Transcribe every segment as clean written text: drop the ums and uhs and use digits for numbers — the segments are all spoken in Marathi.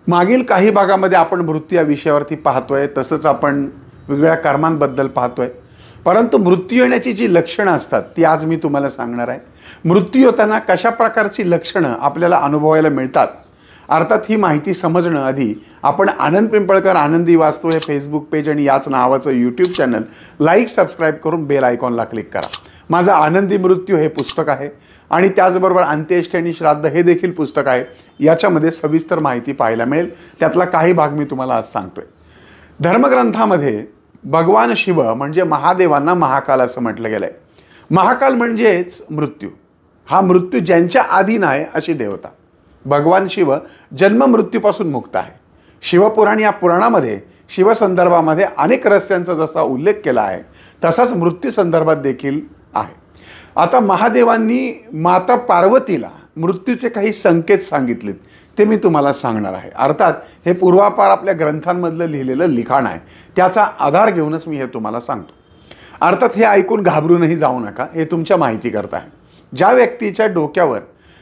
मागील काही भागामध्ये आपण मृत्यू या विषयावरती पाहतोय, तसंच आपण वेगवेगळ्या कर्मांबद्दल पाहतोय. परंतु मृत्यू येण्याची जी लक्षणं असतात ती आज मी तुम्हाला सांगणार आहे. मृत्यू होताना कशा प्रकारची लक्षणं आपल्याला अनुभवायला मिळतात, अर्थात ही माहिती समजणं आधी आपण आनंद पिंपळकर आनंदी वास्तू हे फेसबुक पेज आणि याच नावाचं यूट्यूब चॅनल लाईक सबस्क्राईब करून बेल आयकॉनला क्लिक करा. माझं आनंदी मृत्यू हे पुस्तक आहे आणि त्याचबरोबर अंत्येष्टी आणि श्राद्ध हे देखील पुस्तक आहे. याच्यामध्ये सविस्तर माहिती पाहायला मिळेल. त्यातला काही भाग मी तुम्हाला आज सांगतोय. धर्मग्रंथामध्ये भगवान शिव म्हणजे महादेवांना महाकाल असं म्हटलं गेलंय. महाकाल म्हणजेच मृत्यू. हा मृत्यू ज्यांच्या अधीन आहे अशी देवता. भगवान शिव जन्म मृत्यूपासून मुक्त आहे. शिवपुराण या पुराणामध्ये शिवसंदर्भामध्ये अनेक रहस्यांचा जसा उल्लेख केला आहे तसाच मृत्यू संदर्भात देखील आहे. आता महादेवांनी माता पार्वतीला मृत्यूचे काही संकेत सांगितलेत ते मी तुम्हाला सांगणार आहे. अर्थात हे पूर्वापार आपल्या ग्रंथांमधलं लिहिलेलं लिखाण आहे. त्याचा आधार घेऊनच मी हे तुम्हाला सांगतो. अर्थात हे ऐकून घाबरूनही जाऊ नका, हे तुमच्या माहितीकरता आहे. ज्या व्यक्तीच्या डोक्यावर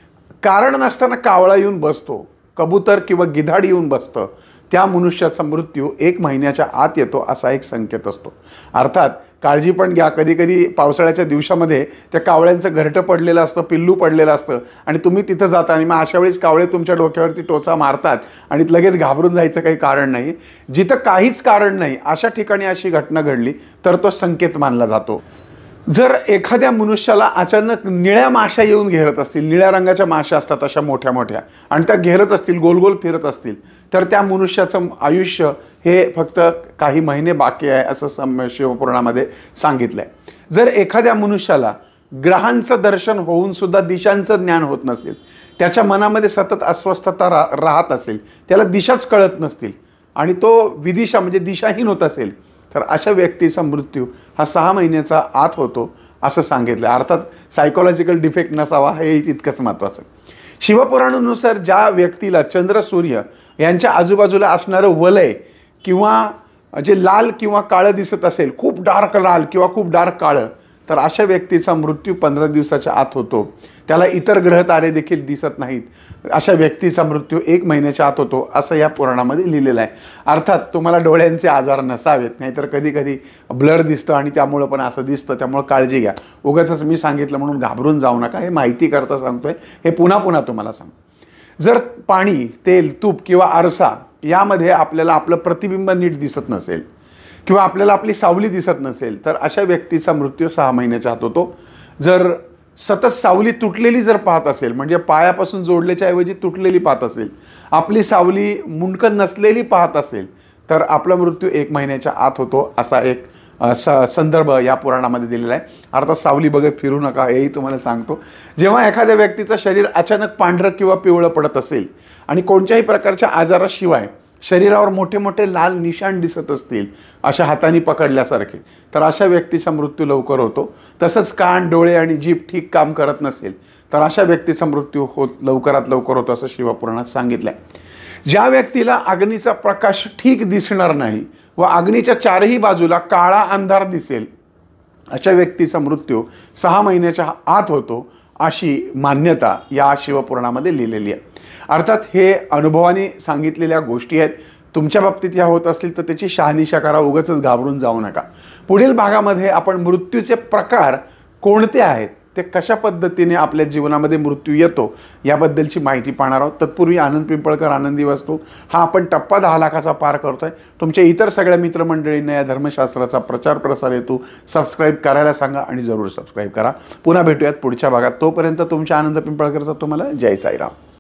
कारण नसताना कावळा येऊन बसतो, कबूतर किंवा गिधाड येऊन बसतं, त्या मनुष्याचा मृत्यू 1 महिन्याच्या आत येतो असा एक संकेत असतो. अर्थात काळजी पण घ्या. कधी कधी पावसाळ्याच्या दिवसामध्ये त्या कावळ्यांचं घरटं पडलेलं असतं, पिल्लू पडलेलं असतं आणि तुम्ही तिथं जाता आणि मग अशा वेळेस कावळे तुमच्या डोक्यावरती टोचा मारतात आणि लगेच घाबरून जायचं काही कारण नाही. जिथं काहीच कारण नाही अशा ठिकाणी अशी घटना घडली तर तो संकेत मानला जातो. जर एखाद्या मनुष्याला अचानक निळ्या माशा येऊन घेरत असतील, निळ्या रंगाच्या माशा असतात अशा मोठ्या मोठ्या, आणि त्या घेरत असतील, गोल गोल फिरत असतील, तर त्या मनुष्याचं आयुष्य हे फक्त काही महिने बाकी आहे असं शिवपुराणामध्ये सांगितलं आहे. जर एखाद्या मनुष्याला ग्रहांचं दर्शन होऊन सुद्धा दिशांचं ज्ञान होत नसेल, त्याच्या मनामध्ये सतत अस्वस्थता राहत असेल, त्याला दिशाच कळत नसतील आणि तो विदिशा म्हणजे दिशाहीन होत असेल, तर अशा व्यक्तीचा मृत्यू हा 6 महिन्याचा आत होतो असं सांगितलं. अर्थात सायकोलॉजिकल डिफेक्ट नसावा हे तितकंच महत्त्वाचं. शिवपुराणानुसार ज्या व्यक्तीला चंद्र सूर्य यांच्या आजूबाजूला असणारं वलय किंवा जे लाल किंवा काळं दिसत असेल, खूप डार्क लाल किंवा खूप डार्क काळं, तर अशा व्यक्तीचा मृत्यू 15 दिवसाच्या आत होतो. त्याला इतर ग्रह तारे देखील दिसत नाहीत. अशा व्यक्तीचा मृत्यू 1 महिन्याच्या आत होतो असं या पुराणामध्ये लिहिलेलं आहे. अर्थात तुम्हाला डोळ्यांचे आजार नसावेत, नाहीतर कधी कधी ब्लर दिसतं आणि त्यामुळं पण असं दिसतं. त्यामुळं काळजी घ्या. उगाचच मी सांगितलं म्हणून घाबरून जाऊ नका. हे माहिती करता सांगतोय, हे पुन्हा पुन्हा तुम्हाला सांगतो. जर पाणी, तेल, तूप किंवा आरसा यामध्ये आपल्याला आपलं प्रतिबिंब नीट दिसत नसेल किंवा आपल्याला आपली सावली दिसत नसेल, तर अशा व्यक्तीचा मृत्यू 6 महिन्याच्या आत होतो. जर सतत सावली तुटलेली जर पाहत असेल, म्हणजे पायापासून जोडल्याच्या ऐवजी तुटलेली पाहत असेल, आपली सावली मुंडकं नसलेली पाहत असेल, तर आपला मृत्यू 1 महिन्याच्या आत होतो असा एक संदर्भ या पुराणामध्ये दिलेला आहे. अर्थात सावली बघत फिरू नका हेही तुम्हाला सांगतो. जेव्हा एखाद्या व्यक्तीचं शरीर अचानक पांढरं किंवा पिवळं पडत असेल आणि कोणत्याही प्रकारच्या आजाराशिवाय शरीरावर मोठे मोठे लाल निशाण दिसत असतील, अशा हाताने पकडल्यासारखे, तर अशा व्यक्तीचा मृत्यू लवकर होतो. तसंच कान, डोळे आणि जीभ ठीक काम करत नसेल, तर अशा व्यक्तीचा मृत्यू लवकरात लवकर होतो असं शिवपुराणात सांगितलं आहे. ज्या व्यक्तीला अग्नीचा प्रकाश ठीक दिसणार नाही व अग्नीच्या 4ही बाजूला काळा अंधार दिसेल, अशा व्यक्तीचा मृत्यू 6 महिन्याच्या आत होतो अशी मान्यता या शिवपुराणामध्ये लिहिलेली आहे. अर्थात हे अनुभवाने सांगितलेल्या गोष्टी आहेत. तुमच्या बाबतीत ह्या होत असतील तर त्याची शहानिशा करा, उगाचच घाबरून जाऊ नका. पुढील भागामध्ये आपण मृत्यूचे प्रकार कोणते आहेत, ते कशा पद्धतीने आपल्या जीवनामध्ये मृत्यू येतो याबद्दलची माहिती पाहणार आहोत. तत्पूर्वी आनंद पिंपळकर आनंदी वास्तू हा आपण टप्पा 10 लाखाचा पार करतोय. तुमच्या इतर सगळ्या मित्रमंडळींना या धर्मशास्त्राचा प्रचार प्रसार हेतू सबस्क्राईब करायला सांगा आणि जरूर सबस्क्राईब करा. पुन्हा भेटूयात पुढच्या भागात. तोपर्यंत तुमच्या आनंद पिंपळकरचा तुम्हाला जय साईराम.